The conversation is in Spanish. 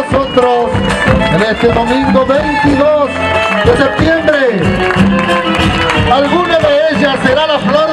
nosotros en este domingo 22 de septiembre. Alguna de ellas será la flor